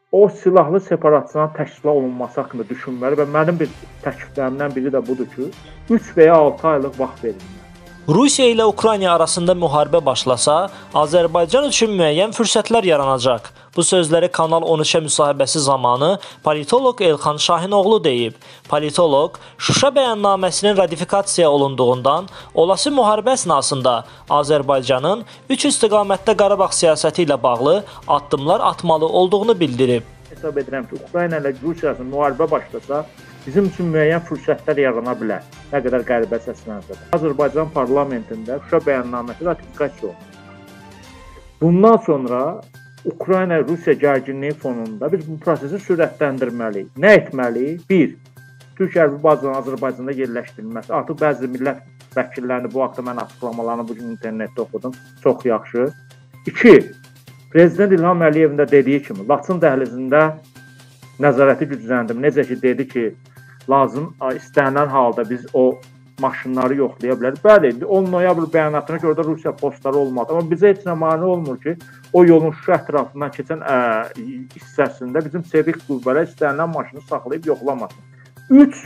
o silahlı separatçıların təşkil olunması haqqında düşünməli və mənim bir təkliflərimdən biri də budur ki, 3 və ya 6 aylıq vaxt verilməli. Rusiya ilə Ukrayna arasında müharibə başlasa, Azərbaycan üçün müəyyən fürsətlər yaranacaq. Bu sözləri Kanal 13-ə müsahibəsi zamanı politoloq Elxan Şahinoğlu deyib. Politoloq, Şuşa bəyannaməsinin ratifikasiya olunduğundan, olası müharibə əsnasında Azərbaycanın 3 istiqamətdə Qarabağ siyasəti ilə bağlı addımlar atmalı olduğunu bildirib. Hesab edirəm ki, Ukrayna ilə Rusiya arasında müharibə başlasa, bizim üçün müəyyən fürsətlər yarana bilər. Nə qədər qəribə səslənsə də. Azərbaycan parlamentində Şuşa bəyannaməsi ratifikasiya olunur. Bundan sonra Ukrayna-Rusiya gərginliyi fonunda biz bu prosesi sürətləndirməliyik. Nə etməliyik? 1. Türk hərbi bazalarının Azərbaycanda yerləşdirilməsi. Artıq bəzi millət vəkillərini bu haqda mən açıqlamalarını bugün internetdə oxudum. Çox yaxşı. 2. Prezident İlham Əliyevin də dediyi kimi, Laçın dəhlizində nəzarəti gücləndim. Necə ki, dedi ki, lazım, istənilən halda biz o maşınları yoxlaya bilərik. Bəli, 10 noyabr bəyanatına görə də Rusiya postları olmadı. Amma bizə heç nə mane olmur ki, o yolun Şuşa ətrafından keçən hissəsində bizim çevik qüvvələr istənilən maşını saxlayıb yoxlamasın. 3.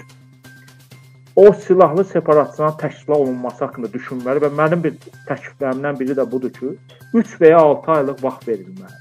O silahlı separatçıların təşkil olunması haqqında düşünməli və mənim bir təkliflərimdən biri də budur ki, 3 və ya 6 aylıq vaxt verilməlidir.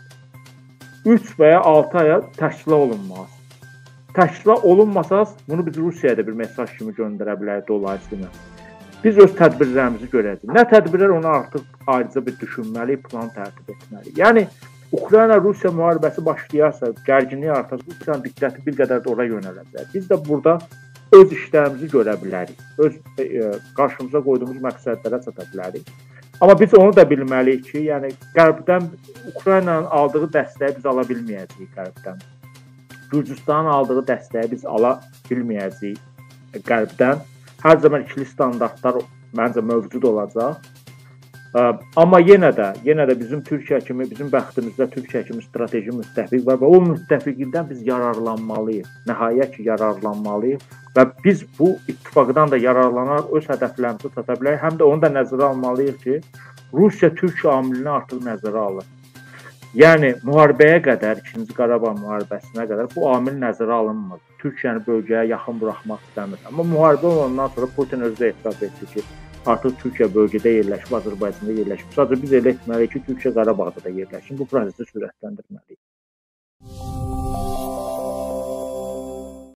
3 və ya 6 aya təşkil olunmaz. Təşkil olunmasaz, bunu biz Rusiyaya da bir mesaj kimi göndərə bilərik dolayısıyla. Biz öz tədbirlərimizi görəcəyik. Nə tədbirlər, onu artıq ayrıca bir düşünməliyik, plan tərtib etməliyik. Yəni, Ukrayna-Rusiya müharibəsi başlayarsa, gərginlik artarsa, Rusiyanın diqqəti bir qədər də ora yönələcək. Biz də burada öz işlərimizi görə bilərik. Öz qarşımıza qoyduğumuz məqsədlərə çata bilərik. Amma biz onu da bilməliyik ki, yəni Qərbdən Ukraynanın aldığı dəstəyi biz ala bilməyəcəyik Qərbdən. Gürcüstanın aldığı dəstəyi biz ala bilməyəcəyik Qərbdən. Hər zaman ikili standartlar məncə mövcud olacaq. Amma yenə də bizim Türkiyə kimi, bizim bəxtimizdə Türkiyə kimi strateji müttəfiq var və o müttəfiqdən biz yararlanmalıyıq. Nəhayət ki, yararlanmalıyıq və biz bu ittifaqdan da yararlanaraq öz hədəflərimizi çata bilərik. Həm də onu da nəzərə almalıyıq ki, Rusiya Türkiyə amilini artıq nəzərə alır. Yəni, müharibəyə qədər, 2-ci Qarabağ müharibəsinə qədər bu amil nəzərə alınmır. Türkiyəni bölgəyə yaxın buraxmaq istəmir. Amma müharibə olandan sonra Putin özü də etiraf etdi ki, artıq Türkiyə bölgədə yerləşib, Azərbaycanda yerləşib. Sadəcə biz elə etməliyik ki, Türkiyə Qarabağda da yerləşsin. Bu prosesi sürətləndirməliyik.